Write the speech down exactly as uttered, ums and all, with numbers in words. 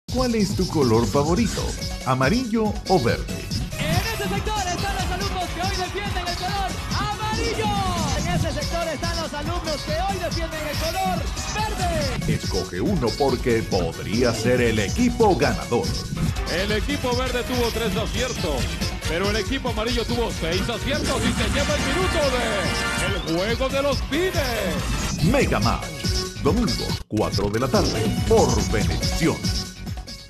¿Cuál es tu color favorito? ¿Amarillo o verde? En ese sector están los alumnos que hoy defienden el color amarillo. En ese sector están los alumnos que hoy defienden el color verde. Escoge uno porque podría ser el equipo ganador. El equipo verde tuvo tres aciertos, pero el equipo amarillo tuvo seis aciertos y se lleva el minuto de el juego de los pines. Mega Match, domingos cuatro de la tarde por Venevisión.